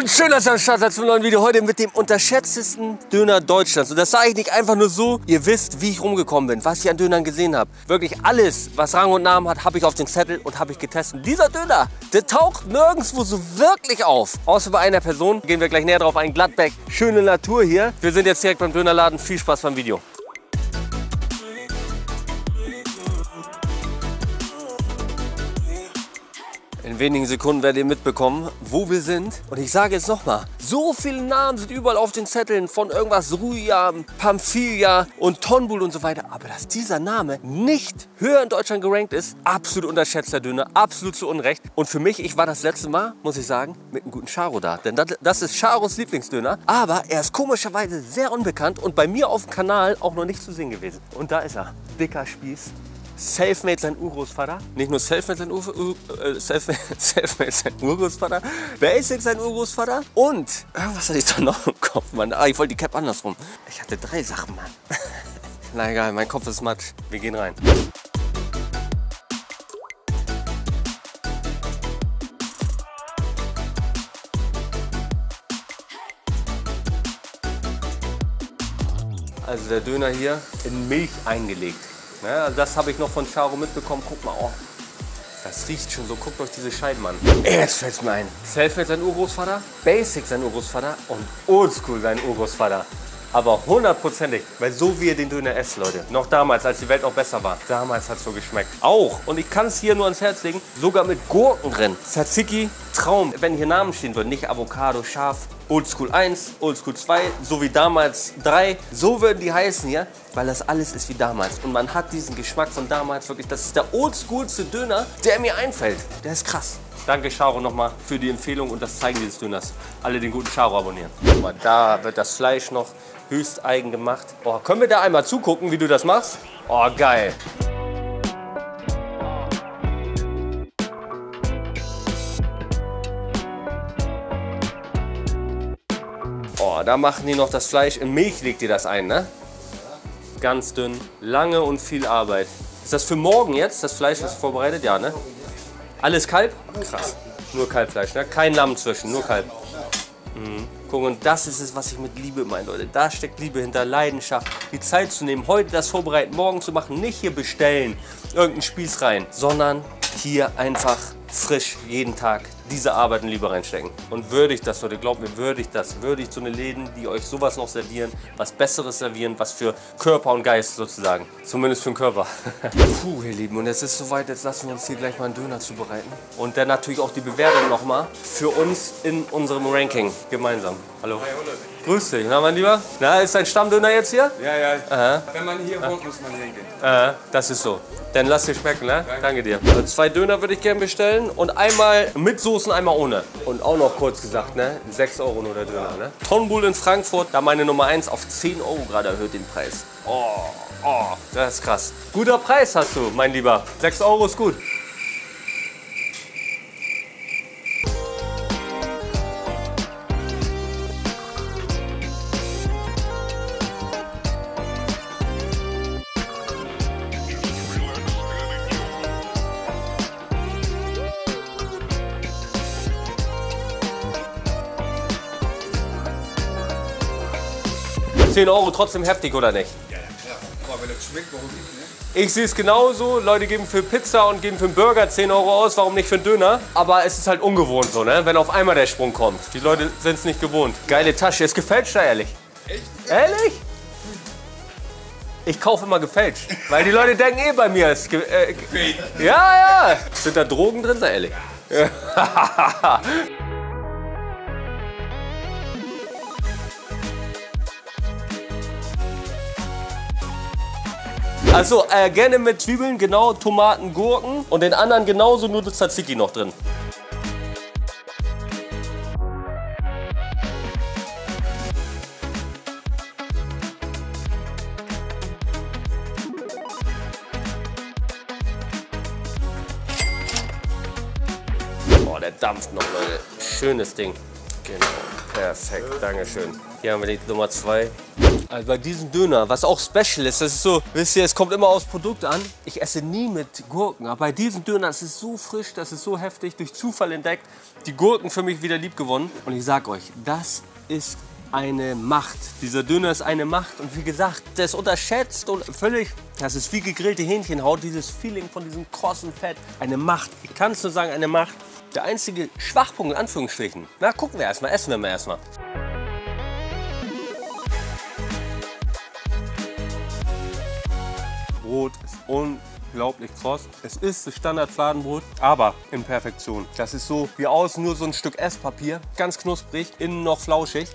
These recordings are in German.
Und schön, dass ihr am Start seid zum neuen Video. Heute mit dem unterschätztesten Döner Deutschlands. Und das sage ich nicht einfach nur so. Ihr wisst, wie ich rumgekommen bin, was ich an Dönern gesehen habe. Wirklich alles, was Rang und Namen hat, habe ich auf den Zettel und habe ich getestet. Und dieser Döner, der taucht nirgendwo so wirklich auf. Außer bei einer Person. Gehen wir gleich näher drauf ein. Gladbeck, schöne Natur hier. Wir sind jetzt direkt beim Dönerladen. Viel Spaß beim Video. In wenigen Sekunden werdet ihr mitbekommen, wo wir sind. Und ich sage jetzt nochmal, so viele Namen sind überall auf den Zetteln von irgendwas Ruya, Pamphilia und Tonbul und so weiter. Aber dass dieser Name nicht höher in Deutschland gerankt ist, absolut unterschätzter Döner, absolut zu Unrecht. Und für mich, ich war das letzte Mal, muss ich sagen, mit einem guten Charo da. Denn das ist Charos Lieblingsdöner. Aber er ist komischerweise sehr unbekannt und bei mir auf dem Kanal auch noch nicht zu sehen gewesen. Und da ist er, dicker Spieß. Selfmade sein Urgroßvater. Nicht nur Selfmade sein Urgroßvater. Basic sein Urgroßvater. Und was hatte ich da noch im Kopf, Mann? Ah, ich wollte die Cap andersrum. Ich hatte 3 Sachen, Mann. Na egal, mein Kopf ist matt. Wir gehen rein. Also der Döner hier in Milch eingelegt. Ja, das habe ich noch von Charo mitbekommen. Guck mal, oh, das riecht schon so. Guckt euch diese Scheiben an. Jetzt fällt es mir ein. Selfmade sein Urgroßvater, Basic sein Urgroßvater und Oldschool sein Urgroßvater. Aber hundertprozentig, weil so wie ihr den Döner esst, Leute. Noch damals, als die Welt noch besser war. Damals hat es so geschmeckt. Auch, und ich kann es hier nur ans Herz legen, sogar mit Gurken drin. Tzatziki, Traum. Wenn hier Namen stehen würden, nicht Avocado, scharf, Oldschool 1, Oldschool 2, so wie damals 3. So würden die heißen hier, weil das alles ist wie damals. Und man hat diesen Geschmack von damals wirklich. Das ist der oldschoolste Döner, der mir einfällt. Der ist krass. Danke Charo nochmal für die Empfehlung und das Zeigen dieses Döners. Alle den guten Charo abonnieren. Guck mal, da wird das Fleisch noch höchst eigen gemacht. Oh, können wir da einmal zugucken, wie du das machst? Oh, geil. Oh, da machen die noch das Fleisch. In Milch legt ihr das ein, ne? Ganz dünn, lange und viel Arbeit. Ist das für morgen jetzt? Das Fleisch ist vorbereitet? Ja, ne? Alles Kalb? Krass. Nur Kalbfleisch, ne? Kein Lamm zwischen, nur Kalb. Mhm. Guck, und das ist es, was ich mit Liebe meine, Leute. Da steckt Liebe hinter, Leidenschaft. Die Zeit zu nehmen, heute das vorbereiten, morgen zu machen. Nicht hier bestellen, irgendeinen Spieß rein, sondern hier einfach frisch jeden Tag diese Arbeit und Liebe reinstecken. Und würdigt das, Leute, glaubt mir, würdigt das. Würdigt so eine Läden, die euch sowas noch servieren, was Besseres servieren, was für Körper und Geist sozusagen. Zumindest für den Körper. Puh, ihr Lieben, und jetzt ist es soweit, jetzt lassen wir uns hier gleich mal einen Döner zubereiten. Und dann natürlich auch die Bewertung nochmal für uns in unserem Ranking gemeinsam. Hallo. Hi, grüß dich, na mein Lieber? Na, ist dein Stammdöner jetzt hier? Ja, ja. Aha. Wenn man hier wohnt, muss man hier hingehen. Das ist so. Dann lass dir schmecken, ne? Danke dir. 2 Döner würde ich gerne bestellen und einmal mit Soßen, einmal ohne. Und auch noch kurz gesagt, ne? 6 € nur der Döner, ne? Tonbul in Frankfurt, da meine Nummer 1 auf 10 € gerade erhöht den Preis. Oh, das ist krass. Guter Preis hast du, mein Lieber. 6 € ist gut. €10 trotzdem heftig, oder nicht? Ja, klar. Aber wenn das schmeckt, warum nicht, ne? Ich sehe es genauso. Leute geben für Pizza und geben für einen Burger 10 € aus. Warum nicht für einen Döner? Aber es ist halt ungewohnt so, ne? Wenn auf einmal der Sprung kommt. Die Leute sind es nicht gewohnt. Geile Tasche. Ist gefälscht, ehrlich. Echt? Ehrlich? Ich kaufe immer gefälscht. Weil die Leute denken eh bei mir. Ist ja. Sind da Drogen drin? Sei ehrlich. Ja. Also gerne mit Zwiebeln, genau, Tomaten, Gurken und den anderen genauso, nur das Tzatziki noch drin. Oh, der dampft noch, Leute. Schönes Ding. Genau, perfekt, dankeschön. Hier haben wir die Nummer 2. Also bei diesem Döner, was auch special ist, das ist so, wisst ihr, es kommt immer aufs Produkt an. Ich esse nie mit Gurken, aber bei diesem Döner, das ist so frisch, das ist so heftig, durch Zufall entdeckt. Die Gurken für mich wieder lieb gewonnen. Und ich sag euch, das ist eine Macht. Dieser Döner ist eine Macht. Und wie gesagt, der ist unterschätzt und völlig, das ist wie gegrillte Hähnchenhaut, dieses Feeling von diesem krossen Fett. Eine Macht. Ich kann es nur sagen, eine Macht. Der einzige Schwachpunkt, in Anführungsstrichen. Na, gucken wir erstmal, essen wir mal erstmal. Brot ist unglaublich kross. Es ist das Standard-Fladenbrot, aber in Perfektion. Das ist so wie außen nur so ein Stück Esspapier, ganz knusprig, innen noch flauschig.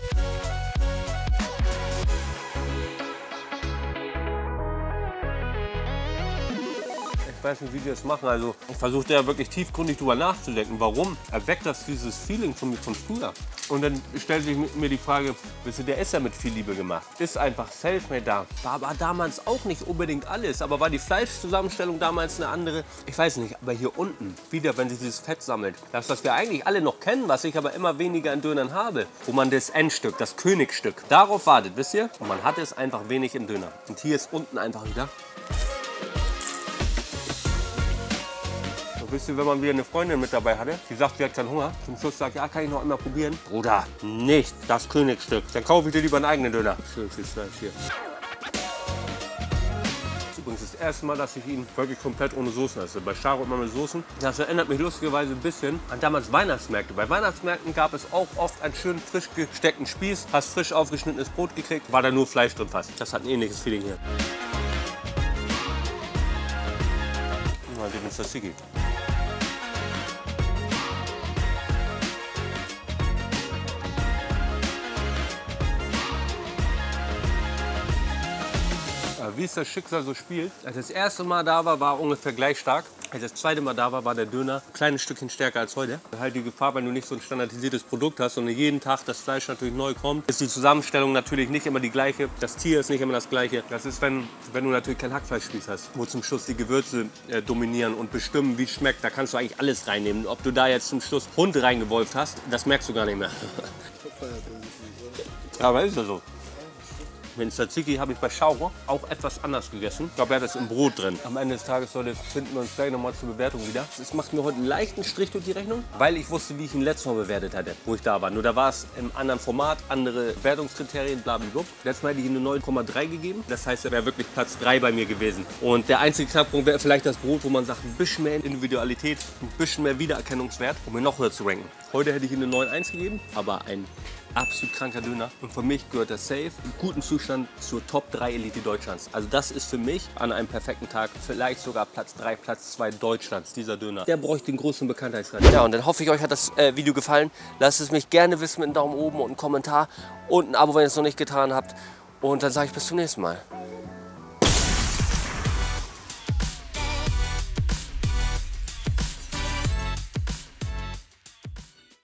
Ich weiß nicht, wie die das machen. Also ich versuche ja wirklich tiefgründig drüber nachzudenken. Warum erweckt das dieses Feeling von früher? Und dann stellt sich mir die Frage, wisst ihr, der ist ja mit viel Liebe gemacht. Ist einfach selfmade da. War aber damals auch nicht unbedingt alles. Aber war die Fleischzusammenstellung damals eine andere? Ich weiß nicht, aber hier unten, wieder, wenn sich dieses Fett sammelt. Das, was wir eigentlich alle noch kennen, was ich aber immer weniger in Dönern habe. Wo man das Endstück, das Königstück, darauf wartet, wisst ihr? Und man hat es einfach wenig im Döner. Und hier ist unten einfach wieder. Wisst ihr, wenn man wieder eine Freundin mit dabei hatte, die sagt, sie hat keinen Hunger, zum Schluss sagt, ja, kann ich noch einmal probieren? Bruder, nicht das Königstück. Dann kaufe ich dir lieber einen eigenen Döner. Schön viel Fleisch hier. Das ist übrigens das erste Mal, dass ich ihn wirklich komplett ohne Soßen esse. Bei Charo immer mit Soßen. Das erinnert mich lustigerweise ein bisschen an damals Weihnachtsmärkte. Bei Weihnachtsmärkten gab es auch oft einen schönen frisch gesteckten Spieß. Hast frisch aufgeschnittenes Brot gekriegt, war da nur Fleisch drin fast. Das hat ein ähnliches Feeling hier. Mal den Tzatziki. Wie es das Schicksal so spielt. Als das erste Mal da war, war ungefähr gleich stark. Als das zweite Mal da war, war der Döner ein kleines Stückchen stärker als heute. Halt die Gefahr, wenn du nicht so ein standardisiertes Produkt hast und jeden Tag das Fleisch natürlich neu kommt, ist die Zusammenstellung natürlich nicht immer die gleiche. Das Tier ist nicht immer das gleiche. Das ist, wenn du natürlich kein Hackfleischspieß hast, wo zum Schluss die Gewürze dominieren und bestimmen, wie es schmeckt. Da kannst du eigentlich alles reinnehmen. Ob du da jetzt zum Schluss Hund reingewolft hast, das merkst du gar nicht mehr. Aber ist ja so. Den Tzatziki habe ich bei Charo auch etwas anders gegessen. Ich glaube, er hat das im Brot drin. Am Ende des Tages, Leute, finden wir uns gleich nochmal zur Bewertung wieder. Es macht mir heute einen leichten Strich durch die Rechnung, weil ich wusste, wie ich ihn letztes Mal bewertet hatte, wo ich da war. Nur da war es im anderen Format, andere Wertungskriterien, blablabla. Letztes Mal hätte ich ihm eine 9,3 gegeben. Das heißt, er wäre wirklich Platz 3 bei mir gewesen. Und der einzige Knackpunkt wäre vielleicht das Brot, wo man sagt, ein bisschen mehr Individualität, ein bisschen mehr Wiedererkennungswert, um ihn noch höher zu ranken. Heute hätte ich ihm eine 9,1 gegeben, aber ein absolut kranker Döner. Und für mich gehört der safe in gutem Zustand zur Top 3 Elite Deutschlands. Also das ist für mich an einem perfekten Tag vielleicht sogar Platz 3, Platz 2 Deutschlands, dieser Döner. Der bräuchte den großen Bekanntheitsgrad. Ja, und dann hoffe ich, euch hat das Video gefallen. Lasst es mich gerne wissen mit einem Daumen oben und einem Kommentar und ein Abo, wenn ihr es noch nicht getan habt. Und dann sage ich bis zum nächsten Mal.